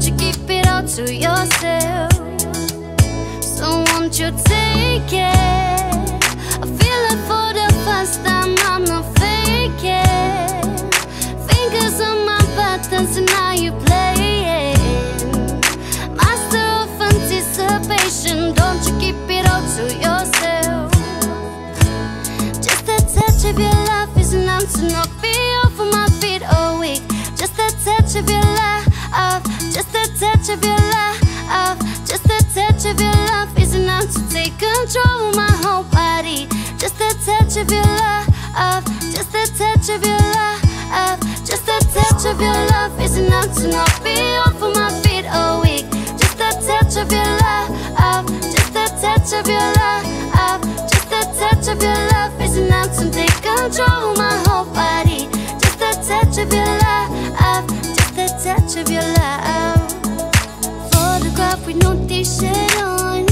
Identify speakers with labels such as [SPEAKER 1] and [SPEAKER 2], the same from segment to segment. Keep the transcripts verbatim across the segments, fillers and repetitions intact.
[SPEAKER 1] you keep it all to yourself. So won't you take it? I feel it for the first time, I'm not faking. Fingers on my buttons and now you playing. Master of anticipation, don't you keep it all to yourself. Just a touch of your love is enough to knock me off of my feet all week. Just a touch of your love, just a touch of your love, just a touch of your love is enough to take control of my whole body. Just a touch of your love, just a touch of your love, just a touch of your love is enough to knock me off of my feet all week. Just a touch of your love, just a touch of your love, just a touch of your love is enough to take control of my whole body. Just a touch of your love, just a touch of your love. Photograph with no t-shirt on.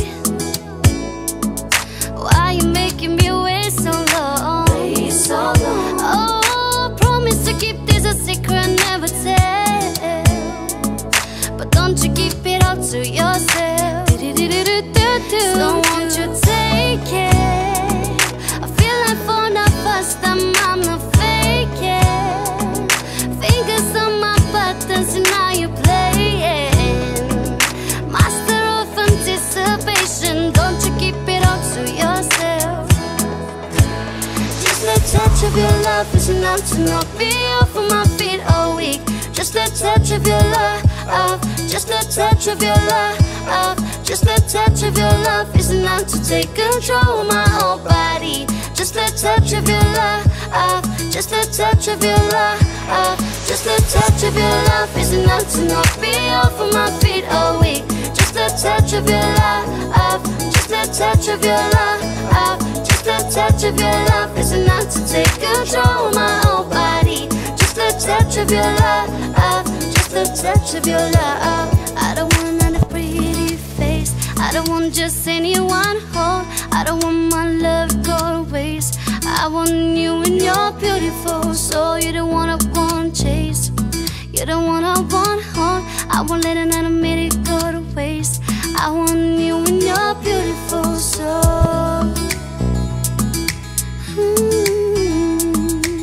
[SPEAKER 1] Why you making me wait so long? Wait so long. Oh, promise to keep this a secret, never tell. But don't you keep it all to yourself. So won't you take it? I feel like for the first time, I'm not faking. Fingers on my buttons and now you playing. Master of anticipation, don't you keep it all to yourself. Just a touch of your love is enough to knock me off of my feet all week. Just a touch of your love, just a touch of your love, just a touch of your love is enough to take control of my whole body. Just a touch of your love, just a touch of your love, just a touch of your love is enough to knock me off of my feet all week. Just a touch of your love, just a touch of your love, just a touch of your love is enough to take control of my whole body. Just a touch of your love, just a touch of your love. I don't want another pretty face, I don't want just anyone hold. I don't want my love to go to waste. I want you and you're beautiful, so you're the one I want to chase. You're the one I want to hold. I won't let another minute go to waste. I want you and you're beautiful, so mm,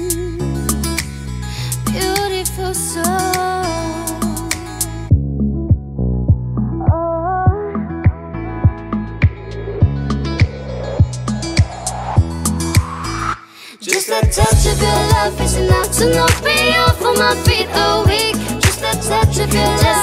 [SPEAKER 1] beautiful, so just a touch of your love is enough to knock me off of my feet all week. Just a touch of your love.